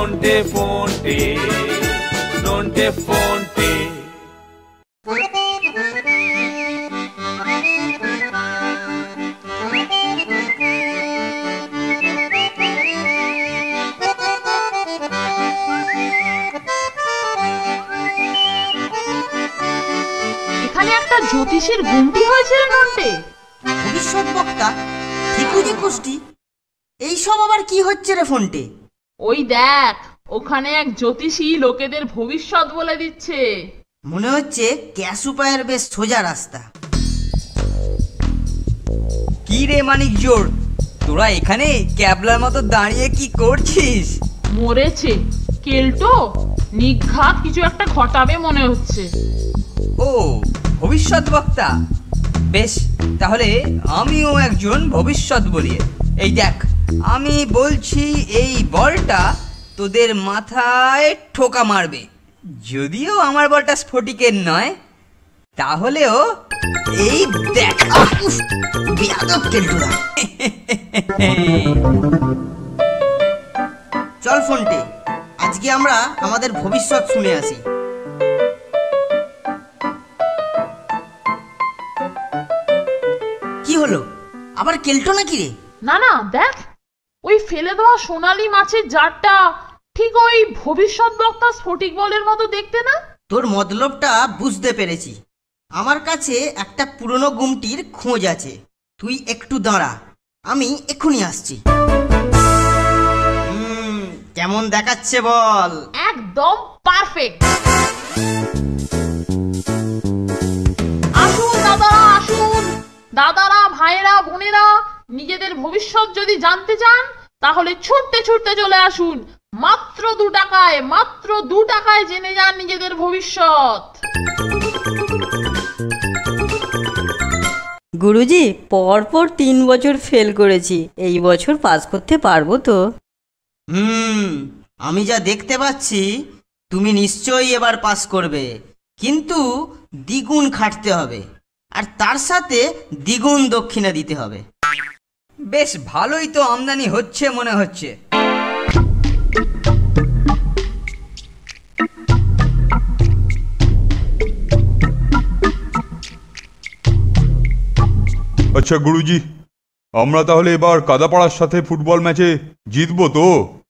নন্টে ফন্টে, নন্টে ফন্টে। এখানে একটা জ্যোতিষীর গুমটি হয়েছিল নন্টে। ভবিষ্যৎ বক্তা ঠিকুজি কুষ্টি, এইসব আবার কি হচ্ছে রে ফন্টে? ওই দেখ, ওখানে এক জ্যোতিষী লোকেদের ভবিষ্যৎ বলে দিচ্ছে। মনে হচ্ছে ক্যাশ উপায়ের বেশ সোজা রাস্তা। কি রে মানিক জোর, তোরা এখানে ক্যাবলার মতো দাঁড়িয়ে কি করছিস? মরেছে কেলটো, নিঘাত কিছু একটা ঘটাবে মনে হচ্ছে। ও ভবিষ্যৎ বক্তা, বেশ তাহলে আমিও একজন ভবিষ্যৎ বলি। এই দেখ, আমি বলছি এই বলটা তোদের মাথায় ঠোকা মারবে। যদিও আমার বলটা স্ফটিকের নয়, তাহলেও এই দেখ। বেয়াদব কেলটুদা। চল ফন্টে, আজকে আমরা আমাদের ভবিষ্যৎ শুনে আসি। কি হলো, আবার কেলটো নাকি রে? না না, দেখ ওই ফেলে দেওয়া সোনালী মাছের জারটা ঠিক ওই ভবিষ্যৎ বক্তা স্ফটিক বলের মতো দেখতে না? তোর মতলবটা বুঝতে পেরেছি। আমার কাছে একটা পুরনো গুমটির খোঁজ আছে, তুই একটু দাঁড়া, আমি এক্ষুনি আসছি। কেমন দেখাচ্ছে বল? একদম পারফেক্ট। আসুন দাদারা, আসুন দাদারা, ভাইয়েরা, বোনেরা, নিজেদের ভবিষ্যৎ যদি জানতে চান তাহলে ছুটতে ছুটতে চলে আসুন। মাত্র 2 টাকায়, মাত্র 2 টাকায় জেনে যান নিজেদের ভবিষ্যৎ। গুরুজি, পরপর 3 বছর ফেল করেছি, এই বছর পাস করতে পারবো তো? আমি যা দেখতে পাচ্ছি তুমি নিশ্চয়ই এবার পাস করবে, কিন্তু দ্বিগুণ খাটতে হবে, আর তার সাথে দ্বিগুণ দক্ষিণা দিতে হবে। বেশ ভালোই তো আমদানি হচ্ছে মনে হচ্ছে। আচ্ছা গুরুজি, আমরা তাহলে এবার কাদাপাড়ার সাথে ফুটবল ম্যাচে জিতবো তো?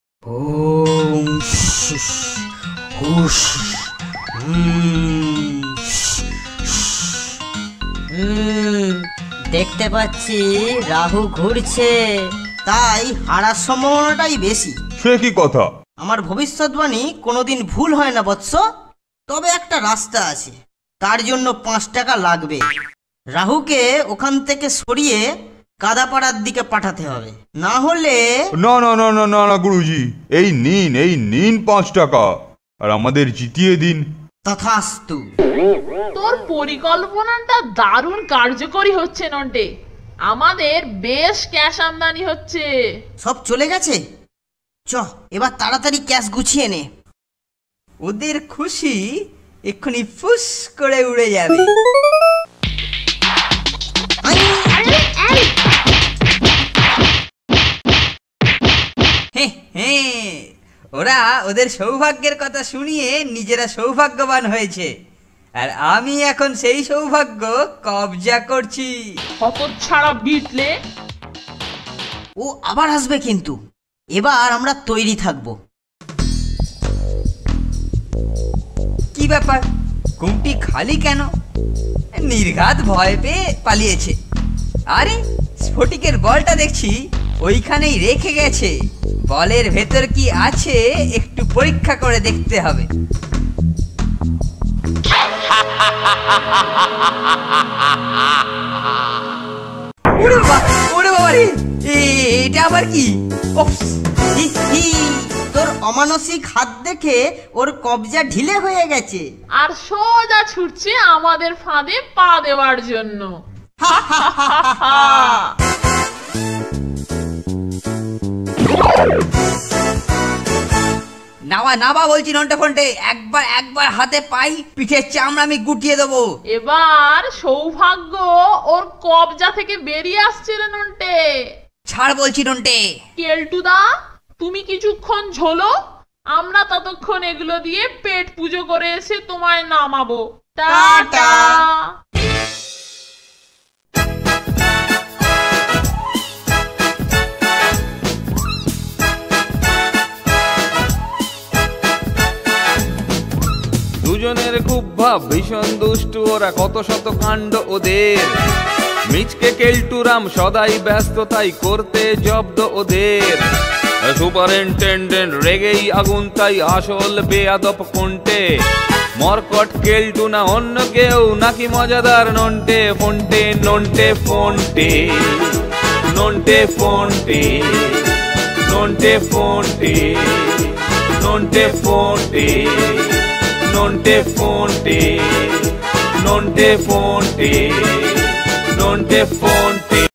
দেখতে পাচ্ছি রাহু ঘুরছে, তাই হারার সম্ভাবনাটাই বেশি। সে কি কথা? আমার ভবিষ্যৎবাণী কোনোদিন ভুল হয় না বৎস। তবে একটা রাস্তা আছে, তার জন্য 5 টাকা লাগবে। রাহুকে ওখান থেকে সরিয়ে কাদাপাড়ার দিকে পাঠাতে হবে, না হলে। না না না না না না গুরুজি, এই নিন 5 টাকা, আর আমাদের জিতিয়ে দিন। তথাস্তু। তোর পরিকল্পনাটা দারুণ কার্যকরী হচ্ছে নন্টে, আমাদের বেশ ক্যাশ আমদানি হচ্ছে। সব চলে গেছে, চ এবার তাড়াতাড়ি ক্যাশ গুছিয়ে নে। ওদের খুশি এক্ষুনি ফুস করে উড়ে যাবে। ওরা ওদের সৌভাগ্যের কথা শুনিয়ে নিজেরা সৌভাগ্যবান হয়েছে, আর আমি এখন সেই সৌভাগ্য কবজা করছি। হতচ্ছাড়া বিটলে। ও আবার আসবে, কিন্তু এবার আমরা তৈরি থাকব। কি ব্যাপার, গুমটি খালি কেন? নির্ঘাত ভয় পেয়ে পালিয়েছে। আরে স্ফটিকের বলটা দেখছি ওইখানেই রেখে গেছে। বলের ভেতর কি আছে একটু পরীক্ষা করে দেখতে হবে। ওরে বাবা রে, এটা আবার কি? তোর অমানসিক হাত দেখে ওর কবজা ঢিলে হয়ে গেছে, আর সোজা ছুটছে আমাদের ফাঁদে পা দেওয়ার জন্য। নাবা নাবা বলছি নন্টে ফন্টে, একবার হাতে পাই, পিঠের চামড়া আমি গুটিয়ে দেবো। এবার সৌভাগ্য ওর কবজা থেকে বেরিয়ে আসছে রে নন্টে। ছাড় বলছি নন্টে। কেলটুদা, তুমি কিছুক্ষণ ঝোলো, আমরা ততক্ষণ এগুলো দিয়ে পেট পুজো করে এসে তোমায় নামাবো। টাটা। দুজনের খুব ভাব, ভীষণ দুষ্টু ওরা, কত শত কাণ্ড ওদের। মিচকে কেলটুরাম সদাই ব্যস্ত, তাই করতে জব্দ ওদের। সুপারিনটেন্ডেন্ট রেগেই আগুন, তাই আসল বেয়াদব কোনটে। মরকট কেলটু না অন্য কেউ, নাকি মজাদার নন্টে ফন্টে। নন্টে ফন্টে, নন্টে ফন্টে, নন্টে ফন্টে, নন্টে ফন্টে, নন্টে ফন্টে, নন্টে ফন্টে, নন্টে ফন্টে।